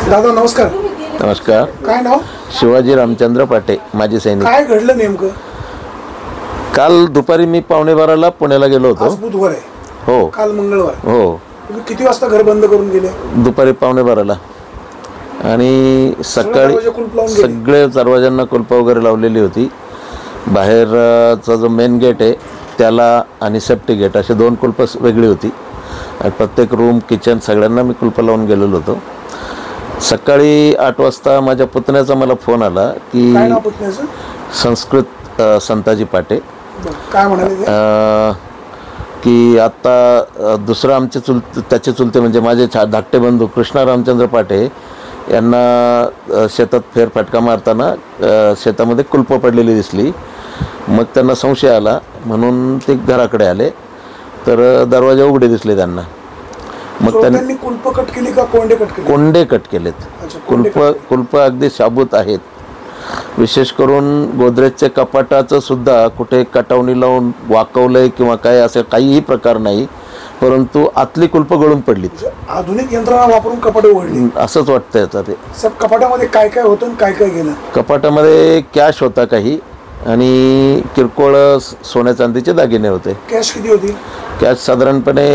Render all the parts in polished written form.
दादा नमस्कार. नमस्कार. काय नाव? शिवाजी रामचंद्र पाटे, माजी सैनिक. काय घडलं नेमकं? काल दुपारी मी 11:15 पुण्याला गेलो होतो. आज बुधवार आहे. हो. काल मंगळवार. हो. तुम्ही किती वाजता घर बंद करून गेले? दुपारी 11:15 आणि सकाळी सगळे दरवाजांना कुलप वगैरे लावलेली होती. बाहेरचा जो मेन गेट आहे त्याला आणि सेफ्टी गेट असे 2 कुलप वेगळी होती आणि प्रत्येक रूम किचन सगळ्यांना मी कुलप लावून गेलेलो होतो. सकाळी 8 वाजता माझ्या पुतण्याचा मला फोन आला की काय नाव पुतण्याचं? संस्कृत संताजी पाटे. काय म्हणाले की आत्ता दुसरं आमचे त्याचे चुलते म्हणजे माझे धाकटे बंधू कृष्णा रामचंद्र पाटे यांना शेतात फेरफटका मारताना शेतामध्ये कुलप पडलेली दिसली. मग त्यांना संशय आला म्हणून ते घराकडे आले तर दरवाजा उघडे दिसले त्यांना. मग त्यांनी कुलप कट केली का कोंडे कट केले? कोंडे कट केलेत. कुलप अगदी शाबूत आहेत. विशेष करून गोदरेजच्या कपाटाचं सुद्धा कुठे कटावणी लावून वाकवलंय किंवा काय असं काहीही प्रकार नाही, परंतु आतली कुलप गळून पडली. आधुनिक यंत्रणा वापरून कपाट उघडली असंच वाटतंय आता ते. कपाटामध्ये काय काय होतं आणि काय काय गेलं? कपाटामध्ये कॅश होता काही आणि किरकोळ सोन्या चांदीचे दागिने होते. कॅश किती होती? कॅश साधारणपणे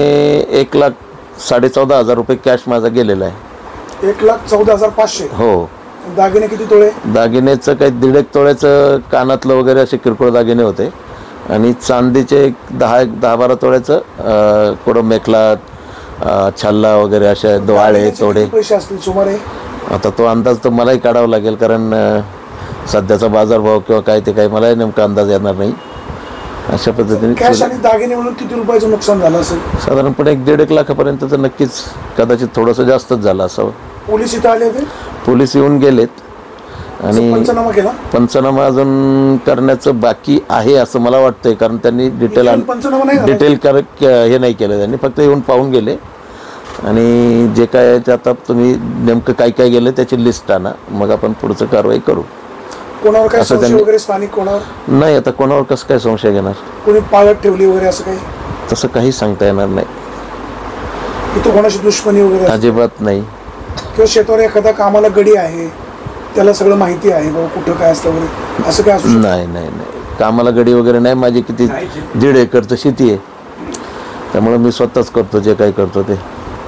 1,14,500 रुपये कॅश माझा गेलेला आहे. 1,14,500. हो. दागिने किती तोळे? दागिनेचं काही 1.5 तोळ्याचं कानातलं वगैरे असे किरकोळ दागिने होते आणि चांदीचे 10-12 तोळ्याचं कुठं मेखला छल्ला वगैरे असे दोहाळे तोडे. पैसे असतील सुमारे? आता तो अंदाज तर मलाही काढावा लागेल कारण सध्याचा बाजारभाव किंवा काय ते काही मलाही नेमका अंदाज येणार नाही. अशा पद्धतीने कॅश आणि दागिने म्हणून किती रुपयाचं नुकसान झालं असेल? साधारणपणे 1-1.5 लाखापर्यंत तर नक्कीच, कदाचित थोडंसं जास्तच झालं असावं. पोलीस इथं आले होते? पोलीस येऊन गेलेत आणि पंचनामा केला? पंचनामा अजून करण्याचं बाकी आहे असं मला वाटतंय कारण त्यांनी डिटेल हे नाही केलं. त्यांनी फक्त येऊन पाहून गेले आणि जे काय ते आता तुम्ही नेमकं काय काय गेलं त्याची लिस्ट आणा, मग आपण पुढचं कारवाई करू. कोणावर काय संशय वगैरे स्थानिक कोणावर? नाही, आता कोणावर कसं काय संशय घेणार? कोणी पाळत ठेवली वगैरे असं काही? तसं काही सांगता येणार नाही. इथं कोणाशी दुश्मनी वगैरे? अजिबात नाही. किंवा शेतावर एखादा कामाला गडी आहे त्याला सगळं माहिती आहे बाबा कुठं काय असतं वगैरे असं काय असू? नाही नाही नाही, कामाला गडी वगैरे नाही. माझी किती 1.5 एकरचं शेती आहे त्यामुळे मी स्वतःच करतो जे काही करतो ते.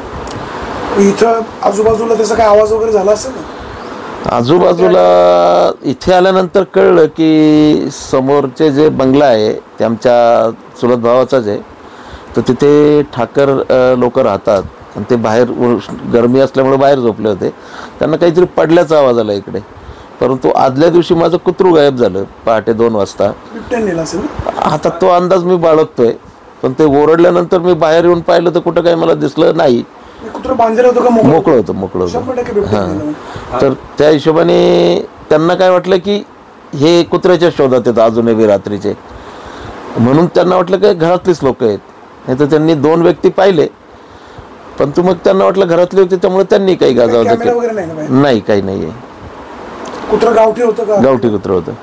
इथं आजूबाजूला त्याचा काय आवाज वगैरे झाला असेल ना? आजूबाजूला इथे आल्यानंतर कळलं की समोरचे जे बंगला आहे ते आमच्या चुलत भावाचाच आहे. तर तिथे ठाकर लोक राहतात आणि ते बाहेर गरमी असल्यामुळे बाहेर झोपले होते. त्यांना काहीतरी पडल्याचा आवाज आला इकडे, परंतु आदल्या दिवशी माझं कुत्रू गायब झालं पहाटे 2 वाजता. आता तो अंदाज मी बाळगतोय, पण ते ओरडल्यानंतर मी बाहेर येऊन पाहिलं तर कुठं काही मला दिसलं नाही. कुत्रं बांधलेलं होतं का? मोकळं होतं. हां. तर त्या हिशोबाने त्यांना काय वाटलं की हे कुत्र्याच्या शोधात येतात अजूनही रात्रीचे, म्हणून त्यांना वाटलं की घरातलीच लोक आहेत. नाही तर त्यांनी 2 व्यक्ती पाहिले, पण मग त्यांना वाटलं घरातली होती त्यामुळे त्यांनी काही गाजावजा केलं नाही. काही नाही आहे. कुत्रं गावठी होतं का? गावठी कुत्रं होतं.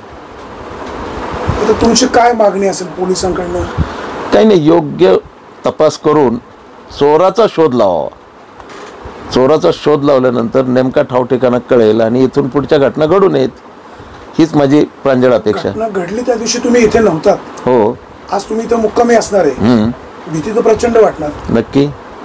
तुमची काय मागणी असेल पोलिसांकडनं? काही नाही, योग्य तपास करून चोराचा शोध लावावा. चोराचा शोध लावल्यानंतर नेमका ठाव ठिकाणा कळेल आणि इथून पुढच्या घटना घडू नयेत, हीच माझी प्रांजळ अपेक्षा. घडली त्या दिवशी तुम्ही इथे नव्हतात. हो. आज तुम्ही इथं मुक्कामी असणार आहे. भीती तर प्रचंड वाटणार. नक्की,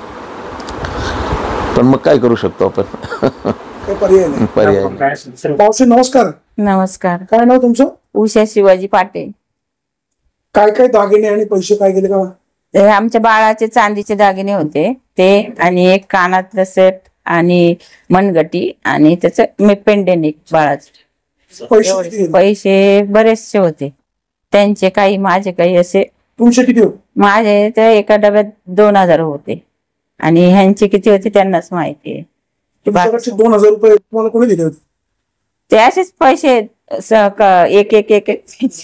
पण मग काय करू शकतो आपण? काय पर्याय नाही. पर्याय. मावशी नमस्कार. नमस्कार. काय नाव तुमचं? उषा शिवाजी पाटे. काय काय दागिने आणि पैसे काय गेले का? आमच्या बाळाचे चांदीचे दागिने होते ते, आणि एक कानातलं सेट आणि मनगटी आणि त्याचं पेंडेंट एक बाळाचे. पैसे बरेचसे होते त्यांचे, काही माझे काही असे. तुमचे किती होते? माझे ते एका डब्यात 2,000 होते आणि ह्यांचे किती होते त्यांनाच माहिती आहे. 2,000 रुपये तुम्हाला कोणी दिले होते? ते असेच पैसे एक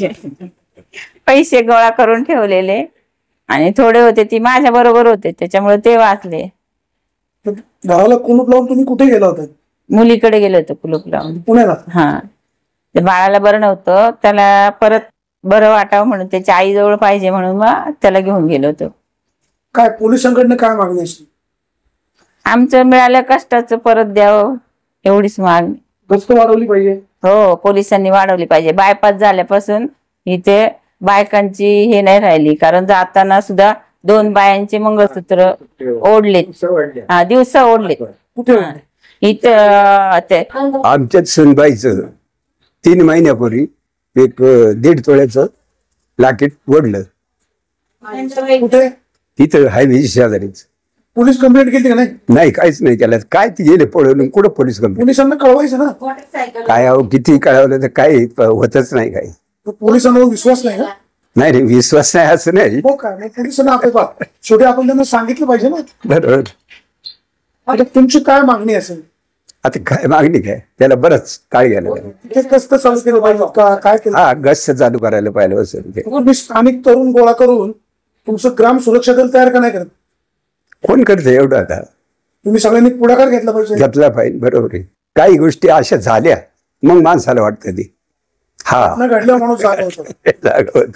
पैसे गोळा करून ठेवलेले आणि थोडे होते ती माझ्या बरोबर होते त्याच्यामुळे ते वाचले. घराला कुलूप लावून तुम्ही कुठे गेला होता? मुलीकडे गेलो होतो कुलूप लावून. पुण्याला? हा. ते बाळाला बरं नव्हतं, त्याला परत बरं वाटावं म्हणून त्याच्या आईजवळ पाहिजे म्हणून मग त्याला घेऊन गेलो होतो. काय पोलिसांकडनं काय मागणी असते? आमचं मिळालं कष्टाचं परत द्यावं एवढीच मागणी. गस्त वाढवली पाहिजे. हो, पोलिसांनी वाढवली पाहिजे. बायपास झाल्यापासून इथे बायकांची हे नाही राहिली, कारण जाताना सुद्धा 2 बायांचे मंगळसूत्र ओढलेत. हा, दिवसा ओढलेत. कुठे इथं ते आमच्याच सुनबाईचं 3 महिन्यापूर्वी एक 1.5 तोळ्याचं लाकीट ओढलं. कुठे तिथं हायवे शेजारीच. पोलीस कंप्लेंट केली का नाही? नाही, काहीच नाही केलं. काय ती गेले पळून, कुठं पोलीस कंप्लेंट? पोलिसांना कळवायचं ना. काय अहो, किती कळवलं तर काही होतच नाही. काही पोलिसांवर विश्वास नाही का? नाही रे, विश्वास नाही असं नाही. हो का? मग पोलिसांना शेवटी आपण त्यांना सांगितलं पाहिजे ना. बरोबर. आता तुमची काय मागणी असेल? आता काय मागणी काय, त्याला बरंच काळ गेला. ते कसं चालू केलं पाहिजे का, काय केलं? हा, गस्त चालू करायला पाहिलं असेल ते. तुम्ही स्थानिक तरुण गोळा करून तुमचं ग्राम सुरक्षा दल तयार का नाही करत? कोण करतं एवढं? आता तुम्ही सगळ्यांनी पुढाकार घेतला पाहिजे. घेतला पाहिजे. बरोबर आहे. काही गोष्टी अशा झाल्या मग माणसाला वाटतं ती हा न घडलं म्हणून जागा होतं. जागवत.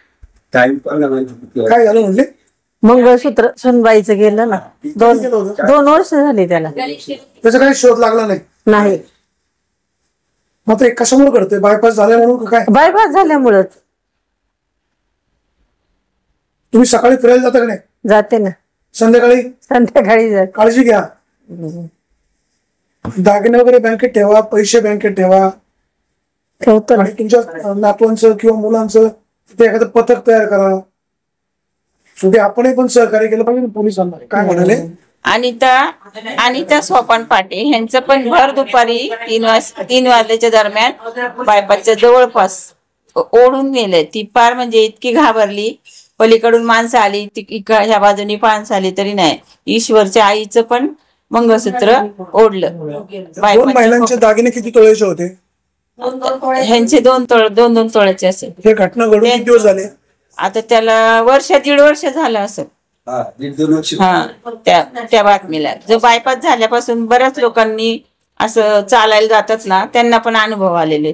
काय झालं म्हणजे? मंगळसूत्र सुनबाईचं गेलं ना. काय केलं होतं? 2 वर्ष झाली त्याला. त्याचा काही शोध लागला नाही. नाही, मग ते कशामुळे घडतंय? बायपास झाल्यामुळे काय? बायपास झाल्यामुळंच. तुम्ही सकाळी फिरायला जाता का नाही? जाते ना, संध्याकाळी? संध्याकाळी जाते. काळजी घ्या. दागिने वगैरे बँकेत ठेवा, पैसे बँकेत ठेवा. ठेवतो ना. आणि तुमच्या नातवांचं किंवा मुलांचं ते एखादं पथक तयार करा. शेवटी आपणही पण सहकार्य केलं पाहिजे ना पोलिसांना. काय म्हणाले? अनिता सोपान पाटे यांचं पण भर दुपारी 3 वाजल्याच्या दरम्यान बायपासच्या जवळपास ओढून गेले. ती पार म्हणजे इतकी घाबरली. पलीकडून माणसं आली, ह्या बाजूनी माणसं आली तरी नाही. ईश्वरच्या आईचं पण मंगळसूत्र ओढलं. 2 महिलांचे दागिने किती तोळ्याचे होते? ह्यांचे 2 तोळ्याचे असेल. हे घटना घडून किती दिवस झाले? आता त्याला 1.5 वर्ष झालं असं. हा, त्या बातमीला जो बायपास झाल्यापासून बऱ्याच लोकांनी असं चालायला जातात ना, त्यांना पण अनुभव आलेले.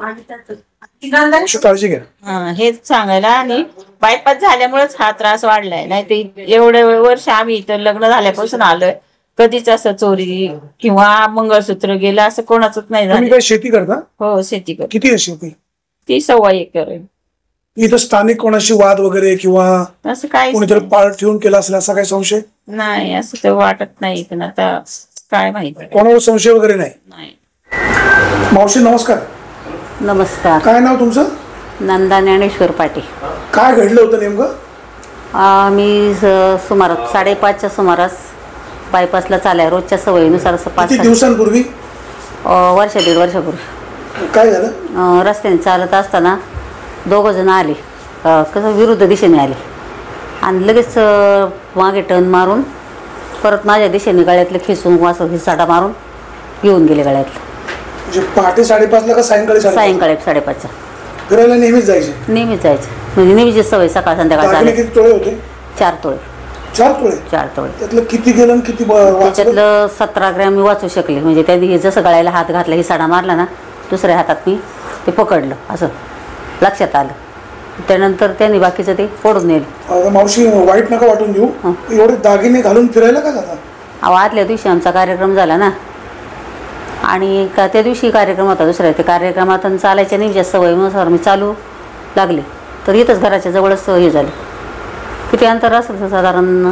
काळजी घ्या. हा, हेच सांगायला. आणि बायपास झाल्यामुळेच हा त्रास वाढलाय. नाही तर एवढे वर्ष आम्ही इथं लग्न झाल्यापासून आलोय, कधीच असं चोरी किंवा मंगळसूत्र गेलं असं कोणाचंच नाही तुम्ही झालं. काय शेती करता? हो, शेती कर. किती आहे शेती? ती 1.25 एकर आहे. इथं स्थानिक कोणाशी वाद वगैरे किंवा असं काही कोणीतरी पाळ ठेवून केला असेल असा काही संशय? नाही, असं तर वाटत नाही. पण आता काय माहिती. कोणावर संशय वगैरे नाही? नाही. मावशी नमस्कार. नमस्कार. काय नाव तुमचं? नंदा ज्ञानेश्वर पाटील. काय घडलं होतं नेमकं? मी सुमारास 5:30च्या सुमारास बायपासला चालाय. रोजच्या सवयीनुसार असं किती 5-6 दिवसांपूर्वी? वर्ष 1.5 वर्षापूर्वी काय झालं? रस्त्याने चालत असताना 2 जण आले. कसं विरुद्ध दिशेने आले आणि लगेच मागे टर्न मारून परत माझ्या दिशेने गळ्यातलं खेचून असं हिसाडा मारून घेऊन गेले गळ्यातलं. म्हणजे पहाटे 5:30 का सायंकाळी? सायंकाळी 5:30च्या. फिरायला नेहमीच जायचे? नेहमीच जायचं, म्हणजे नेहमीची सवय. सकाळ संध्याकाळ दागिने चालेल. किती तोळे होते? 4 तोळे. 4 तोळे? 4 तोळे. त्यातलं किती गेलं आणि किती वाचलं? त्याच्यातलं 17 ग्रॅम मी वाचू शकले. म्हणजे त्यांनी जसं गळ्याला हात घातला, हिसाडा मारला ना, दुसऱ्या हातात मी ते पकडलं, असं लक्षात आलं. त्यानंतर त्यांनी बाकीचं ते फोडून नेलं. मावशी वाईट नका वाटून देऊ. एवढे दागिने घालून फिरायला का जाता? आदल्या दिवशी आमचा कार्यक्रम झाला ना, आणि त्या दिवशी कार्यक्रम होता दुसऱ्या. ते कार्यक्रमात चालायच्या नेहमीच्या सवयीनुसार मी चालू लागले, तर इथंच घराच्या जवळच हे झालं. किती अंतर असेल साधारण,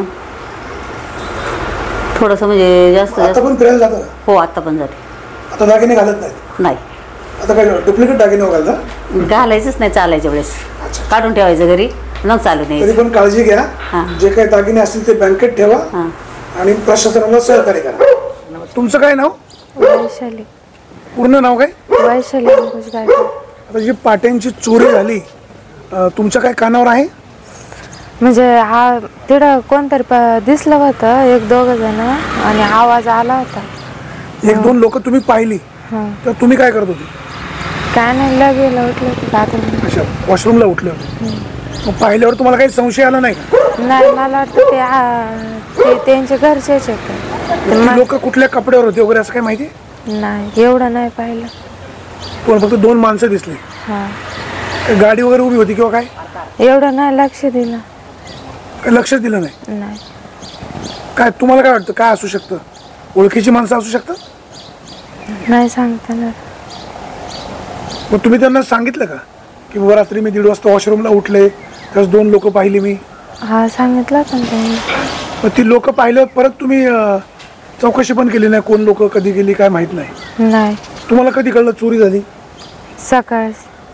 थोडंसं म्हणजे जास्त. आता पण फिरायला जाता? हो, आता पण जाते. आता दागिने घालत नाहीत? नाही, आता काय डुप्लिकेट दागिने घालता? घालायचंच नाही चालायच्या वेळेस. काढून ठेवायचं घरी, मग चालू तरी नाही. पण काळजी घ्या. जे काही दागिने असतील ते बँकेत ठेवा आणि प्रशासनाला सहकार्य करा. तुमचं काय नाव? वैशाली. पूर्ण नाव काय? वैशाली अंकुश गायकवाड. आता जी पाट्यांची चोरी झाली, तुमच्या काय कानावर आहे? म्हणजे हा तिथं कोणतरी दिसलं होतं, 1-2 जण, आणि आवाज आला होता. 1-2 लोक तुम्ही पाहिली? तर तुम्ही काय करत होते? काय नाही, गेलं उठलं होतं बाथरूम. अच्छा, वॉशरूमला उठले होते. मग पाहिल्यावर तुम्हाला काही संशय आला नाही का? नाही, मला वाटतं ते त्यांच्या घरचेच होते. लोक कुठल्या कपड्यावर होते वगैरे असं काही माहिती? नाही, एवढं नाही पाहिलं. पण फक्त 2 माणसं दिसली. गाडी वगैरे उभी होती किंवा काय? एवढं नाही लक्ष दिलं. लक्षच दिलं नाही? नाही. काय तुम्हाला काय वाटतं, काय असू शकतं? ओळखीची माणसं असू शकतात? नाही सांगता येणार. मग तुम्ही त्यांना सांगितलं का की बाबा रात्री मी 1:30 वाजता वॉशरूमला उठले, तर 2 लोक पाहिली मी? हा सांगितलं पण त्यांनी. मग ती लोक पाहिलं, परत तुम्ही चौकशी पण केली नाही? कोण लोक, कधी गेली, काय माहित नाही? नाही. तुम्हाला कधी कळलं चोरी झाली? सकाळी.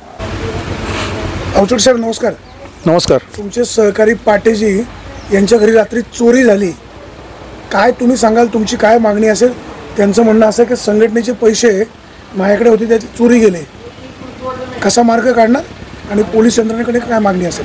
अवचट साहेब नमस्कार. नमस्कार. तुमचे सहकारी पाटेजी यांच्या घरी रात्री चोरी झाली, काय तुम्ही सांगाल? तुमची काय मागणी असेल? त्यांचं म्हणणं असं की संघटनेचे पैसे माझ्याकडे होते, त्याची चोरी गेले, कसा मार्ग काढणार आणि पोलीस यंत्रणेकडे काय मागणी असेल?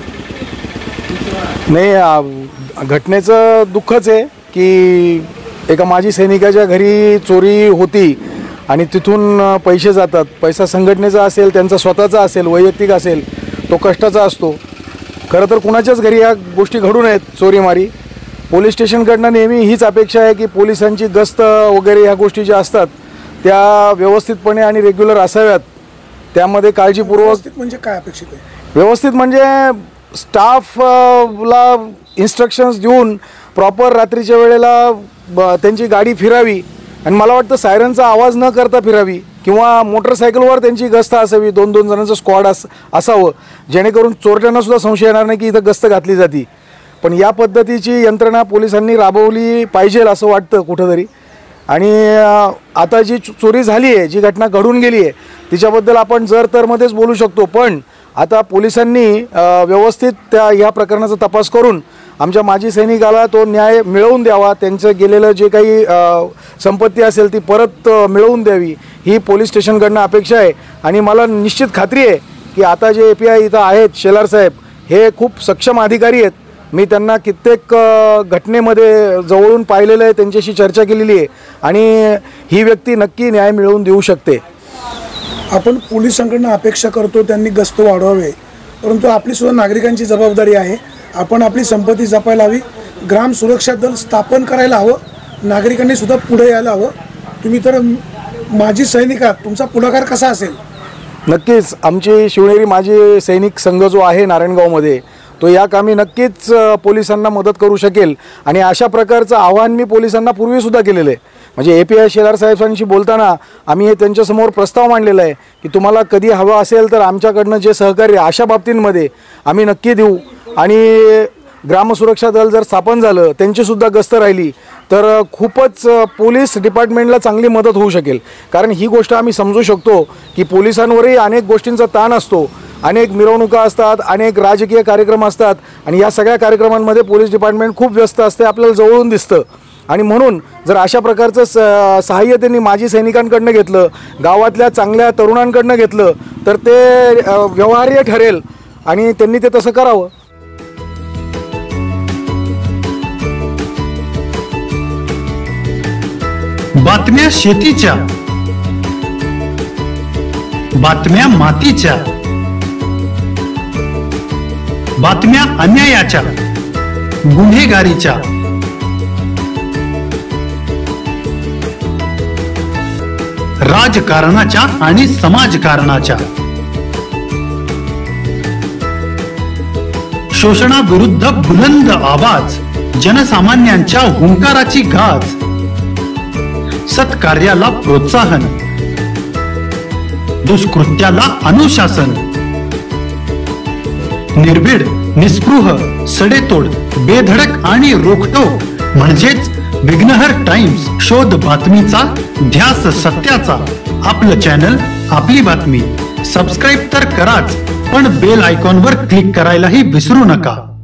नाही, घटनेचं दुःखच आहे की एका माजी सैनिकाच्या घरी चोरी होती आणि तिथून पैसे जातात. पैसा संघटनेचा असेल, त्यांचा स्वतःचा असेल, वैयक्तिक असेल, तो कष्टाचा असतो. खरं तर कुणाच्याच घरी या गोष्टी घडू नयेत, चोरीमारी. पोलीस स्टेशनकडनं नेहमी हीच अपेक्षा आहे की पोलिसांची गस्त वगैरे ह्या गोष्टी ज्या असतात त्या व्यवस्थितपणे आणि रेग्युलर असाव्यात. त्यामध्ये काळजीपूर्वक. म्हणजे काय अपेक्षित आहे? व्यवस्थित म्हणजे स्टाफला इन्स्ट्रक्शन्स देऊन प्रॉपर रात्रीच्या वेळेला त्यांची गाडी फिरावी आणि मला वाटतं सायरनचा आवाज न करता फिरावी किंवा मोटरसायकलवर त्यांची गस्त असावी. 2-2 जणांचं स्क्वॉड असावं, जेणेकरून चोरट्यांना सुद्धा संशय येणार नाही की इथं गस्त घातली जाती. पण या पद्धतीची यंत्रणा पोलिसांनी राबवली पाहिजे असं वाटतं कुठंतरी. आणि आता जी चोरी झाली आहे, जी घटना घडून गेली आहे, तिच्याबद्दल आपण जर तरमध्येच बोलू शकतो. पण आता पोलिसांनी व्यवस्थित ह्या प्रकरणाचा तपास करून आमच्या माजी सैनिकाला तो न्याय मिळवून द्यावा. त्यांचं गेलेलं जे काही संपत्ती असेल ती परत मिळवून द्यावी, ही पोलीस स्टेशनकडनं अपेक्षा आहे. आणि मला निश्चित खात्री आहे की आता जे API इथं आहेत, शेलार साहेब, हे खूप सक्षम अधिकारी आहेत. मी त्यांना कित्येक घटनेमध्ये जवळून पाहिलेलं आहे, त्यांच्याशी चर्चा केलेली आहे आणि ही व्यक्ती नक्की न्याय मिळवून देऊ शकते. आपण पोलिसांकडनं अपेक्षा करतो त्यांनी गस्त वाढवावे, परंतु आपली सुद्धा नागरिकांची जबाबदारी आहे. आपण आपली संपत्ती जपायला हवी, ग्राम सुरक्षा दल स्थापन करायला हवं, नागरिकांनी सुद्धा पुढे यायला हवं. तुम्ही तर माजी सैनिक आहात, तुमचा पुढाकार कसा असेल? नक्कीच आमची शिवनेरी माजी सैनिक संघ जो आहे नारायणगावमध्ये, तो या कामी नक्कीच पोलिसांना मदत करू शकेल. आणि अशा प्रकारचं आव्हान मी पोलिसांना पूर्वीसुद्धा केलेलं आहे. म्हणजे API शेलार साहेबांशी बोलताना आम्ही त्यांच्यासमोर प्रस्ताव मांडलेला आहे की तुम्हाला कधी हवं असेल तर आमच्याकडनं जे सहकार्य अशा बाबतींमध्ये आम्ही नक्की देऊ. आणि ग्रामसुरक्षा दल जर स्थापन झालं, त्यांचीसुद्धा गस्त राहिली तर खूपच पोलीस डिपार्टमेंटला चांगली मदत होऊ शकेल. कारण ही गोष्ट आम्ही समजू शकतो की पोलिसांवरही अनेक गोष्टींचा ताण असतो, अनेक मिरवणुका असतात, अनेक राजकीय कार्यक्रम असतात आणि या सगळ्या कार्यक्रमांमध्ये पोलीस डिपार्टमेंट खूप व्यस्त असते, आपल्याला जवळून दिसतं. आणि म्हणून जर अशा प्रकारचं सहाय्य त्यांनी माजी सैनिकांकडनं घेतलं, गावातल्या चांगल्या तरुणांकडनं घेतलं तर ते व्यवहार्य ठरेल आणि त्यांनी ते तसं करावं. बातम्या शेतीच्या, बातम्या मातीच्या, बातम्या अन्यायाच्या, गुन्हेगारीच्या, राजकारणाच्या आणि समाजकारणाच्या, शोषणाविरुद्ध बुलंद आवाज, जनसामान्यांच्या हुंकाराची गाज, सत्कार्याला प्रोत्साहन, दुष्कृत्याला अनुशासन, निर्भीड, निस्पृह, सडेतोड, बेधडक आणि रोखटोक म्हणजेच विघ्नहर टाइम्स. शोध बातमीचा, ध्यास सत्याचा. आपलं चॅनल, आपली बातमी. सबस्क्राईब तर कराच, पण बेल आयकॉनवर क्लिक करायलाही विसरू नका.